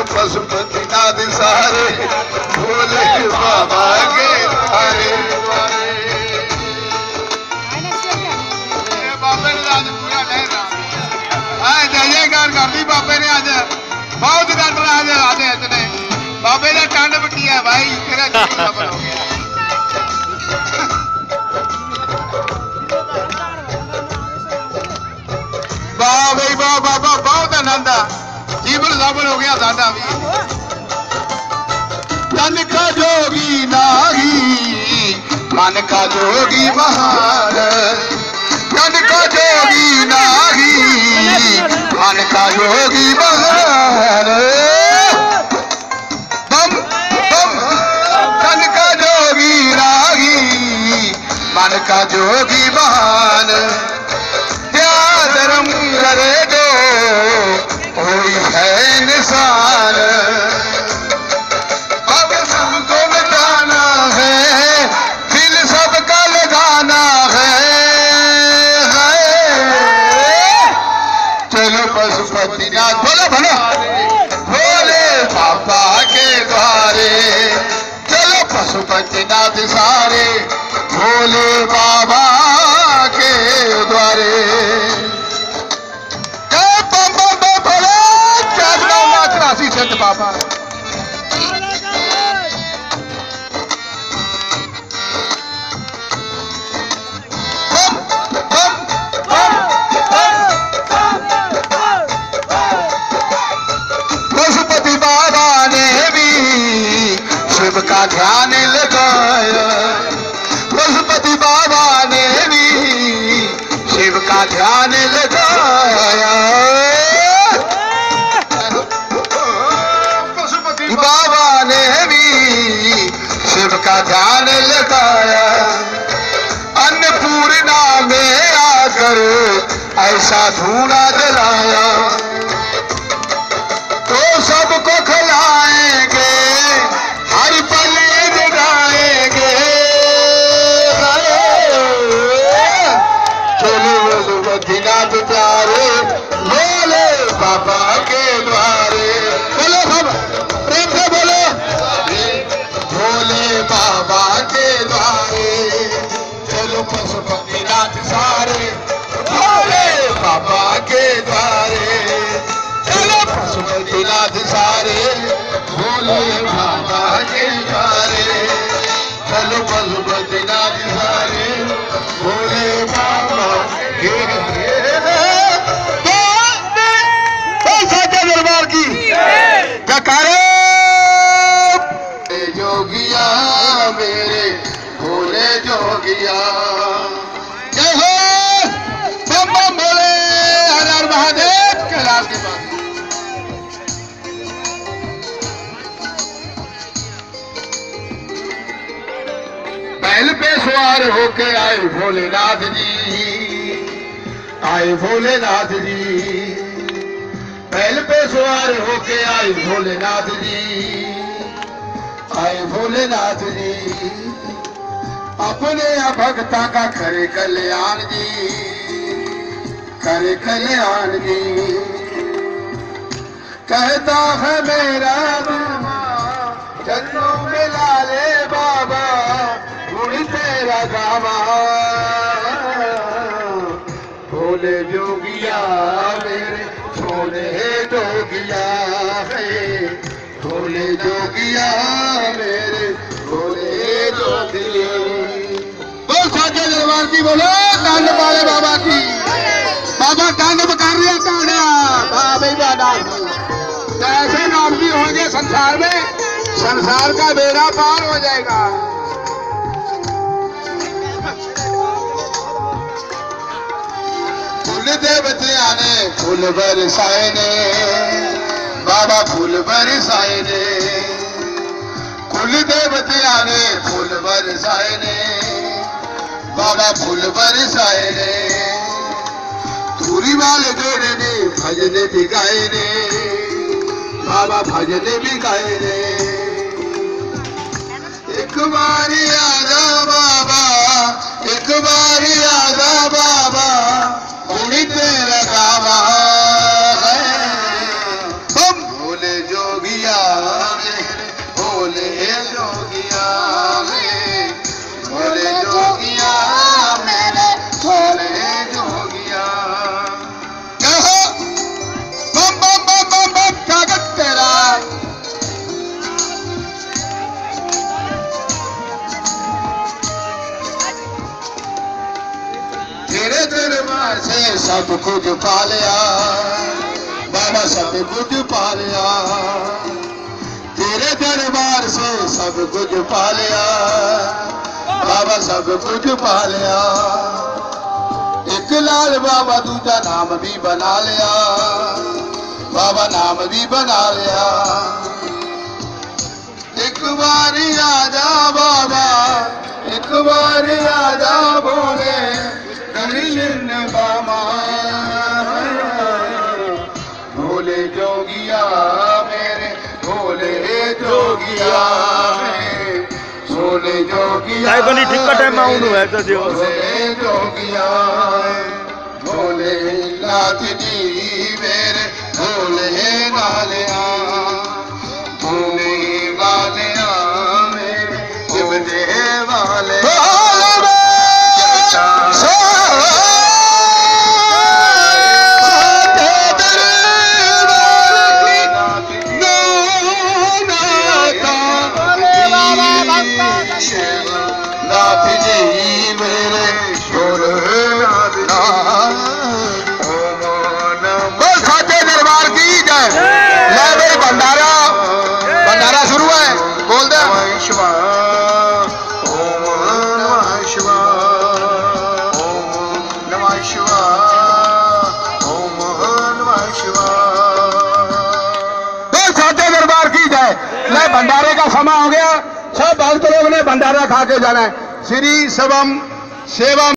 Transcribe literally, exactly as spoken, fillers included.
पशुपतिनाथ सारे भोले बाबा के द्वारे बाबे ने आज पूरा लहरा जयकार कर दी बाबे ने आज बहुत गट आज आज इतने बाबे ने तांडव किया भाई तेरा सफल हो गया। वाह भाई वाह बाबा बहुत आनंद आ जीवन सफल हो गया साडा भी। तन का जोगी नागी मन का जोगी महान तन का जोगी नागी मन का जोगी महान बम बम तन का जोगी नागी मन का जोगी महान धर्म करे दो कोई है निशान अब सबको मिटाना है दिल सबका लगाना है, है। चलो पशुपतिनाथ बोलो बोलो भोले बाबा के द्वारे चलो पशुपतिनाथ सारे भोले बाबा के द्वारे संत बाबा पशुपति बाबा ने भी शिव का ध्यान लगाया पशुपति बाबा ने भी शिव का ध्यान लगाया बाबा ने भी शिव का ध्यान लगाया अन्नपूर्णा में आकर ऐसा धूना जलाया तो सबको खिलाएंगे हर पल जगाएंगे चलो पशुपतिनाथ प्यारे भोले बाबा के द्वारे बोलो सब बाबा के द्वारे चलो पशुपतिनाथ सारे भोले बाबा के द्वारे चलो पशुपतिनाथ सारे भोले बाबा के द्वारे चलो पशुपतिनाथ सारे भोले बाबा के साचे दरबार की जयकारे जोगिया मेरे भोले जोगिया जय हो बम बम भोले हर हर महादेव कैलाश के पास बैल पे सवार होके आए भोलेनाथ जी आए भोलेनाथ जी बैल पे सवार होके आए भोलेनाथ जी आए भोलेनाथ जी अपने भक्ता का करे कल्याण जी करे कल्याण जी कहता है मेरा चरणों में लाले बाबा गुण तेरा गावा भोले जोगिया मेरे सोने जोगिया है भोले जोगिया मेरे भोले जोगिया बोल साचे दरबार की बोलो तांडव वाले बाबा की बाबा तांडव कर रहे हैं ऐसे नाम भी होंगे संसार में संसार का बेड़ा पार हो जाएगा। फूल देवते आने फूल बरसाए ने बाबा फूल बरसाए ने कुल देवते आने फूल बरसाए ने बाबा फूल बरसाए ने धूरी वाले बेड़े ने भजने भी गाए ने बाबा भजने भी गाए ने एक बारी आजा बाबा एक बारी आजा बाबा उन्हीं तेरा गावा है हम भोले जोगी सब कुछ पा लिया, बाबा सब कुछ पा लिया, तेरे दरबार से सब कुछ पा लिया, बाबा सब कुछ पा लिया। एक लाल बाबा दूजा नाम भी बना लिया, बाबा नाम भी बना लिया। एक बारी आजा बाबा, एक बारी आजा बोले गरीन बाबा, भोले जोगिया मेरे, भोले जोगिया मेरे, भोले जोगिया काई ठीक का टाइम आउनु है तो जो भोले जोगिया, भोले नाथ जी मेरे, भोले नालिया, भोले वालिया मेरे, जिबने वाले नाथ जी मेरे, बोल साचे दरबार की जय। ले भाई भंडारा, भंडारा शुरू है, बोल दे। शिवा ओम नमः शिवा, ओम नमः शिवा, ओम नमः शिवा। बोल साचे दरबार की जय। ले भंडारे का समय हो गया, सब भक्त लोग ने भंडारा खा के जाना है। श्री शिवम सेवा